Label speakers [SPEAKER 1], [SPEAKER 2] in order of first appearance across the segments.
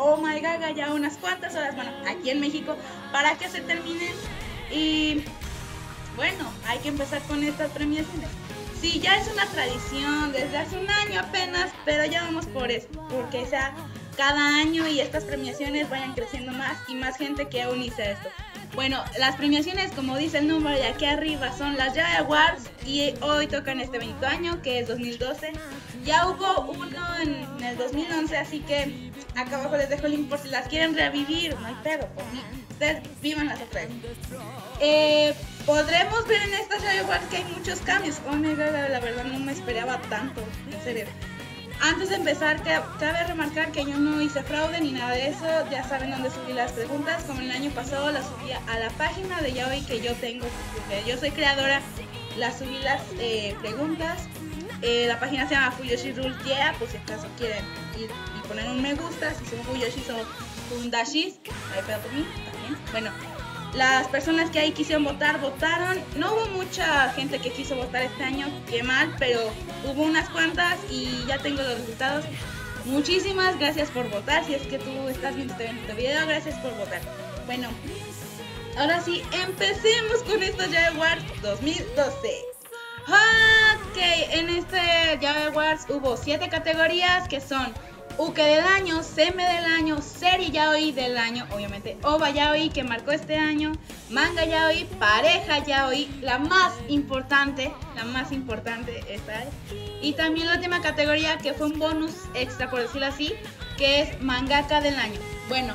[SPEAKER 1] oh my god, ya unas cuantas horas, bueno, aquí en México, para que se terminen. Y bueno, hay que empezar con estas premiaciones. Sí, ya es una tradición desde hace un año apenas, pero ya vamos por eso, porque sea cada año y estas premiaciones vayan creciendo más y más gente que unirse a esto. Bueno, las premiaciones, como dice el número de aquí arriba, son las Jai Awards y hoy tocan este bonito año, que es 2012. Ya hubo uno en el 2011, así que acá abajo les dejo el link por si las quieren revivir, no hay pedo, por mí. Ustedes vivan las otra vez. Podremos ver en estas Jai Awards que hay muchos cambios. Oh my god, la verdad no me esperaba tanto, en serio. Antes de empezar, cabe remarcar que yo no hice fraude ni nada de eso. Ya saben dónde subí las preguntas. Como el año pasado las subí a la página de Yaoi que yo tengo, porque yo soy creadora. Las subí las preguntas. La página se llama Fuyoshi Rule Yeah, por si acaso quieren ir y poner un me gusta. Si son Fuyoshis o Fundashis, hay pedo por mí también. Bueno, las personas que ahí quisieron votar, votaron. No hubo mucha gente que quiso votar este año, qué mal, pero hubo unas cuantas y ya tengo los resultados. Muchísimas gracias por votar. Si es que tú estás viendo este video, gracias por votar. Bueno, ahora sí, empecemos con estos Jai Awards 2012. Ok, en este Jai Awards hubo 7 categorías que son Uke del año, Seme del año, Serie Yaoi del año, obviamente OVA Yaoi que marcó este año, Manga Yaoi, Pareja Yaoi, la más importante esta es. Y también la última categoría que fue un bonus extra, por decirlo así, que es Mangaka del año. Bueno,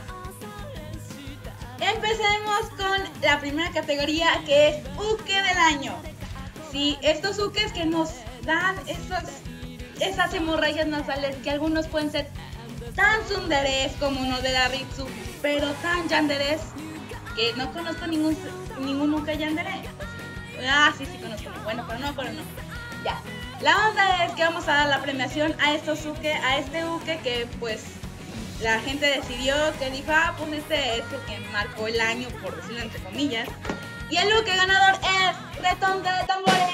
[SPEAKER 1] empecemos con la primera categoría que es Uke del año. Sí, estos ukes que nos dan esas hemorragias nasales que algunos pueden ser tan tsunderes como uno de la Ritsu, pero tan yanderes que no conozco ningún uke yandere. Sí conozco, bueno, pero no. Ya, la onda es que vamos a dar la premiación a estos uke, a este uke que pues la gente decidió, que dijo, pues este es el que marcó el año, por decirlo entre comillas. Y el uke ganador es Retonte de Tambores.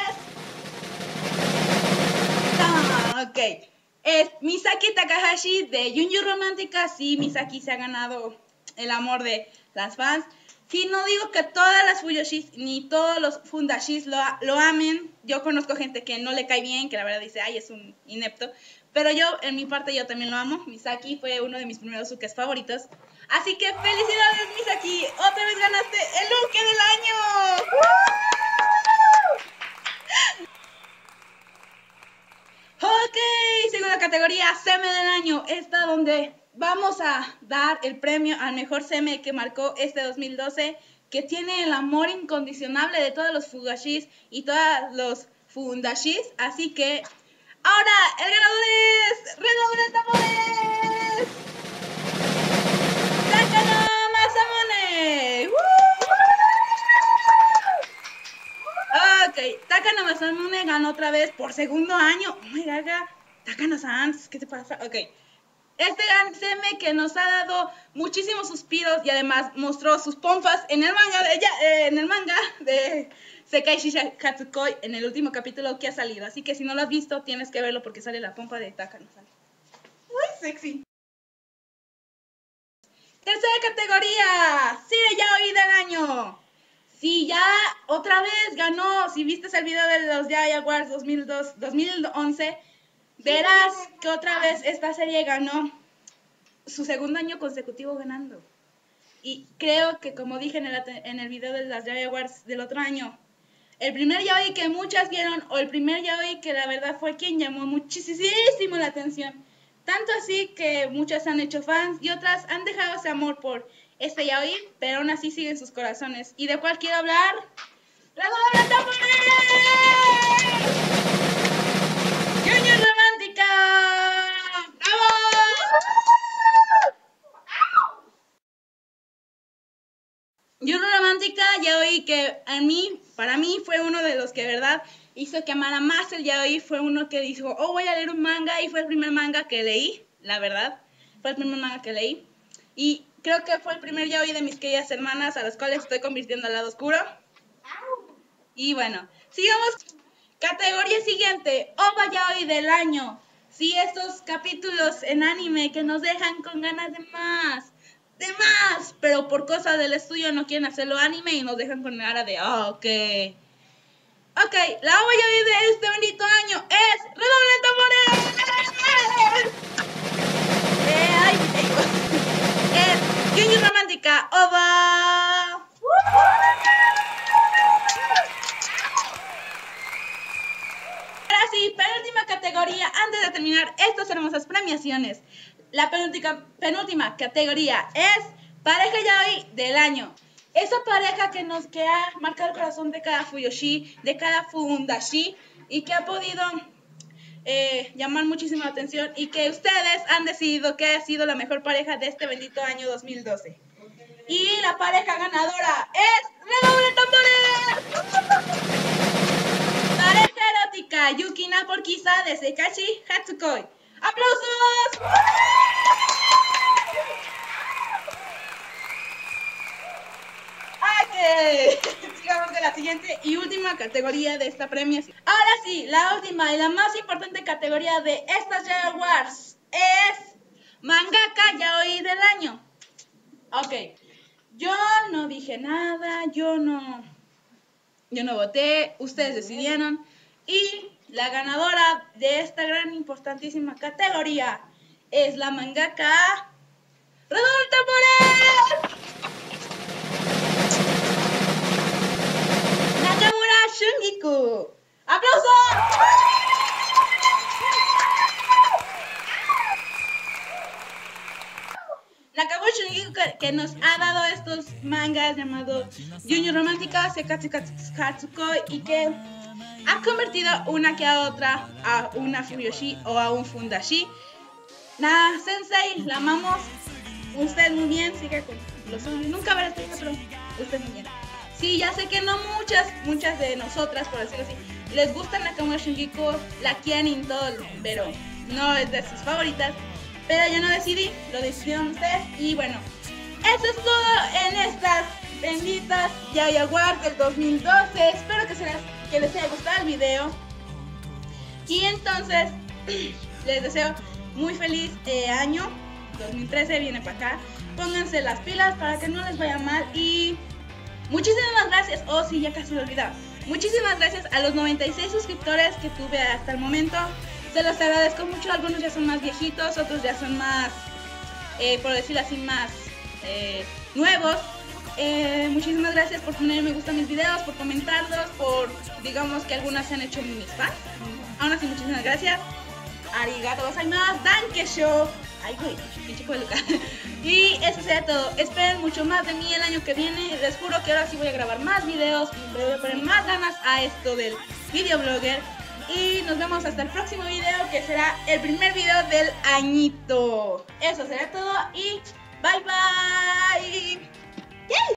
[SPEAKER 1] Ok, es Misaki Takahashi de Junju Romántica. Sí, Misaki se ha ganado el amor de las fans. Sí, no digo que todas las Fuyoshis ni todos los Fundashis lo amen. Yo conozco gente que no le cae bien, que la verdad dice, ay, es un inepto. Pero yo, en mi parte, yo también lo amo. Misaki fue uno de mis primeros ukes favoritos. Así que felicidades, Misaki. Otra vez ganaste el uke del año. Ok, segunda categoría, Seme del año. Esta donde vamos a dar el premio al mejor Seme que marcó este 2012, que tiene el amor incondicionable de todos los Fugashis y todos los Fundashis. Así que ahora el ganador es ¡Redoble de tambores! ¡Takano Masamune! Ok, Takano Masamune ganó otra vez por segundo año. Oh my god, Takano-san, ¿qué te pasa? Ok, este gran seme que nos ha dado muchísimos suspiros y además mostró sus pompas en el manga de Sekai Katsukoi en el último capítulo que ha salido. Así que si no lo has visto, tienes que verlo porque sale la pompa de Takano-san. Muy sexy. Tercera categoría, Serie Yaoi del año. Sí, ya otra vez ganó. Si viste el video de los Jai Awards 2011, verás que otra vez esta serie ganó su segundo año consecutivo ganando. Y creo que, como dije en el video de las Jai Awards del otro año, el primer yaoi que muchas vieron, o el primer yaoi que la verdad fue quien llamó muchísimo la atención. Tanto así que muchas han hecho fans y otras han dejado ese amor por este yaoi, pero aún así siguen sus corazones. ¿Y de cuál quiero hablar? ¡La doble tambores! ¡Junju Romántica! ¡Bravo! Junju Romántica, yaoi que para mí fue uno de los que de verdad hizo que amara más el yaoi. Fue uno que dijo, oh, voy a leer un manga, y fue el primer manga que leí, la verdad. Fue el primer manga que leí. Y creo que fue el primer yaoi de mis queridas hermanas, a las cuales estoy convirtiendo al lado oscuro. Y bueno, sigamos. Categoría siguiente, OVA Yaoi del año. Sí, estos capítulos en anime que nos dejan con ganas de más, pero por cosas del estudio no quieren hacerlo anime y nos dejan con cara de, ok, la OVA de este bendito año es Redoble de Tambores. Ay, es Yu Yu Romántica OVA. Ahora sí, penúltima categoría antes de terminar estas hermosas premiaciones. La penúltima categoría es pareja yaoi del año. Esa pareja que ha marcado el corazón de cada fuyoshi, de cada fundashi y que ha podido llamar muchísimo la atención y que ustedes han decidido que ha sido la mejor pareja de este bendito año 2012. Y la pareja ganadora es ¡Redoble tambores! Pareja erótica Yukina por Kisa de Seikashi Hatsukoi. ¡Aplausos! Sigamos con la siguiente y última categoría de esta premiación. Ahora sí, la última y la más importante categoría de estas Yaoi Awards es Mangaka Yaoi del año. Ok, yo no dije nada, yo no voté, ustedes decidieron y la ganadora de esta gran importantísima categoría es la mangaka ¡Redoble tambores! Nakamura Shungiku. ¡Aplausos! Nakamura Shungiku que nos ha dado estos mangas llamados Yu Yu Romántica, Seikashi Hatsukoi y que ha convertido una que a otra a una fuyoshi o a un fundashi. Nada, Sensei, la amamos. Usted muy bien, sigue con lo suyo. Nunca verás esto, pero usted muy bien. Sí, ya sé que no muchas de nosotras, por decirlo así, les gusta Nakamura Shungiku, la quieren y todo, pero no es de sus favoritas. Pero yo no decidí, lo decidieron ustedes. Y bueno, eso es todo en estas benditas Yaoi Awards del 2012. Espero que les haya gustado el video. Y entonces, les deseo muy feliz año 2013, viene para acá. Pónganse las pilas para que no les vaya mal. Y muchísimas gracias. Oh, sí, ya casi lo olvidaba. Muchísimas gracias a los 96 suscriptores que tuve hasta el momento. Se los agradezco mucho. Algunos ya son más viejitos, otros ya son más, por decirlo así, más nuevos. Muchísimas gracias por poner me gusta a mis videos, por comentarlos, por, digamos que algunas se han hecho mis fans. Aún así, muchísimas gracias. Arigato gozaimasu, dankesho. Ay, güey, pinche Luca. Y eso sería todo. Esperen mucho más de mí el año que viene. Les juro que ahora sí voy a grabar más videos. Le voy a poner más ganas a esto del videoblogger. Y nos vemos hasta el próximo video, que será el primer video del añito. Eso será todo y bye bye. ¡Yay!